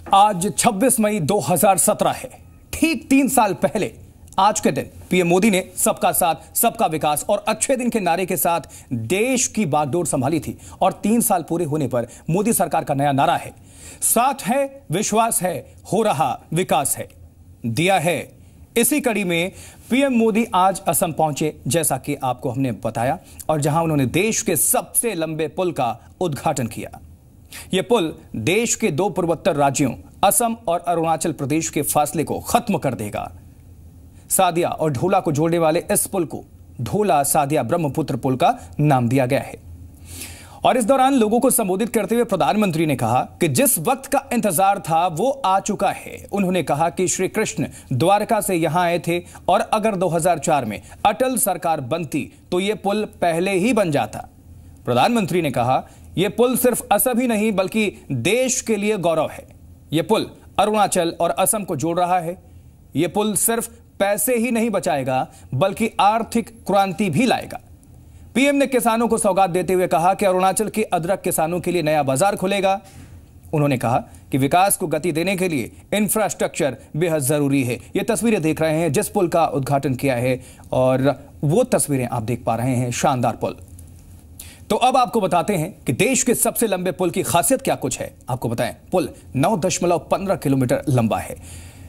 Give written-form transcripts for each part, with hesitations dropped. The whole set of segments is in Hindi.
आज 26 मई 2017 है। ठीक 3 साल पहले आज के दिन पीएम मोदी ने सबका साथ, सबका विकास और अच्छे दिन के नारे के साथ देश की बागडोर संभाली थी। और 3 साल पूरे होने पर मोदी सरकार का नया नारा है, साथ है, विश्वास है, हो रहा विकास है, दिया है। इसी कड़ी में पीएम मोदी आज असम पहुंचे, जैसा कि आपको हमने बताया, और जहां उन्होंने देश के सबसे लंबे पुल का उद्घाटन किया। यह पुल देश के 2 पूर्वोत्तर राज्यों असम और अरुणाचल प्रदेश के फासले को खत्म कर देगा। सादिया और ढोला को जोड़ने वाले इस पुल को ढोला-सादिया ब्रह्मपुत्र पुल का नाम दिया गया है। और इस दौरान लोगों को संबोधित करते हुए प्रधानमंत्री ने कहा कि जिस वक्त का इंतजार था वो आ चुका है। उन्होंने कहा कि श्री कृष्ण द्वारका से यहां आए थे और अगर 2004 में अटल सरकार बनती तो यह पुल पहले ही बन जाता। प्रधानमंत्री ने कहा, यह पुल सिर्फ असम ही नहीं बल्कि देश के लिए गौरव है। यह पुल अरुणाचल और असम को जोड़ रहा है। यह पुल सिर्फ पैसे ही नहीं बचाएगा बल्कि आर्थिक क्रांति भी लाएगा। पीएम ने किसानों को सौगात देते हुए कहा कि अरुणाचल के अदरक किसानों के लिए नया बाजार खुलेगा। उन्होंने कहा कि विकास को गति देने के लिए इंफ्रास्ट्रक्चर बेहद जरूरी है। ये तस्वीरें देख रहे हैं जिस पुल का उद्घाटन किया है, और वो तस्वीरें आप देख पा रहे हैं, शानदार पुल। तो अब आपको बताते हैं कि देश के सबसे लंबे पुल की खासियत क्या कुछ है। आपको बताएं, पुल 9.15 किलोमीटर लंबा है,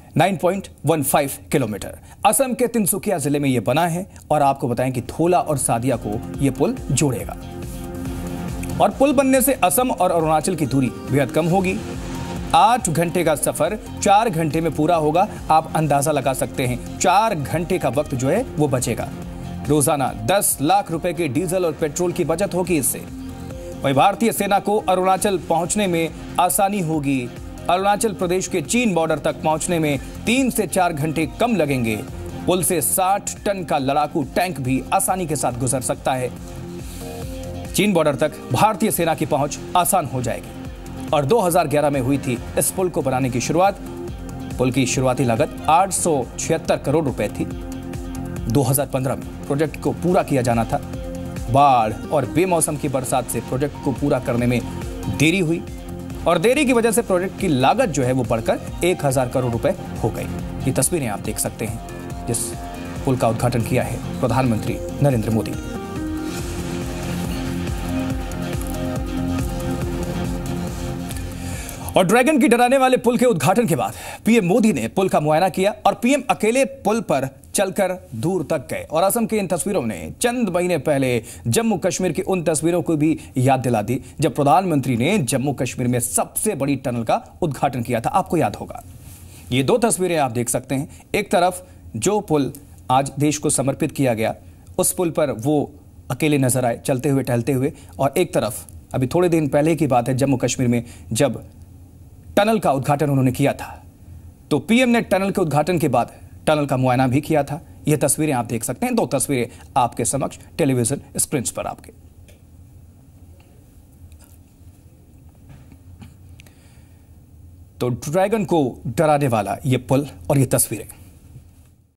9.15 किलोमीटर। असम के तिनसुकिया जिले में यह बना है, और आपको बताएं कि धोला और सादिया को यह पुल जोड़ेगा। और पुल बनने से असम और अरुणाचल की दूरी बेहद कम होगी। 8 घंटे का सफर 4 घंटे में पूरा होगा। आप अंदाजा लगा सकते हैं, 4 घंटे का वक्त जो है वो बचेगा। रोजाना 10 लाख रुपए के डीजल और पेट्रोल की बचत होगी इससे। वहीं भारतीय सेना को अरुणाचल पहुंचने में आसानी होगी। अरुणाचल प्रदेश के चीन बॉर्डर तक पहुंचने में 3 से 4 घंटे कम लगेंगे। पुल से 60 टन का लड़ाकू टैंक भी आसानी के साथ गुजर सकता है। चीन बॉर्डर तक भारतीय सेना की पहुंच आसान हो जाएगी। और 2011 में हुई थी इस पुल को बनाने की शुरुआत। पुल की शुरुआती लागत 876 करोड़ रुपए थी। 2015 में प्रोजेक्ट को पूरा किया जाना था। बाढ़ और बेमौसम की बरसात से प्रोजेक्ट को पूरा करने में देरी हुई, और देरी की वजह से प्रोजेक्ट की लागत जो है वो बढ़कर 1000 करोड़ रुपए हो गई। ये तस्वीरें आप देख सकते हैं जिस पुल का उद्घाटन किया है प्रधानमंत्री नरेंद्र मोदी ने। और ड्रैगन की डराने वाले पुल के उद्घाटन के बाद पीएम मोदी ने पुल का मुआयना किया, और पीएम अकेले पुल पर चलकर दूर तक गए। और असम की इन तस्वीरों ने चंद महीने पहले जम्मू कश्मीर की उन तस्वीरों को भी याद दिला दी जब प्रधानमंत्री ने जम्मू कश्मीर में सबसे बड़ी टनल का उद्घाटन किया था। आपको याद होगा। ये 2 तस्वीरें आप देख सकते हैं। एक तरफ जो पुल आज देश को समर्पित किया गया, उस पुल पर वो अकेले नजर आए चलते हुए, टहलते हुए। और एक तरफ अभी थोड़े दिन पहले की बात है, जम्मू कश्मीर में जब टनल का उद्घाटन उन्होंने किया था, तो पीएम ने टनल के उद्घाटन के बाद टनल का मुआयना भी किया था। यह तस्वीरें आप देख सकते हैं। 2 तस्वीरें आपके समक्ष टेलीविजन स्क्रीन पर आपके। तो ड्रैगन को डराने वाला यह पुल और यह तस्वीरें।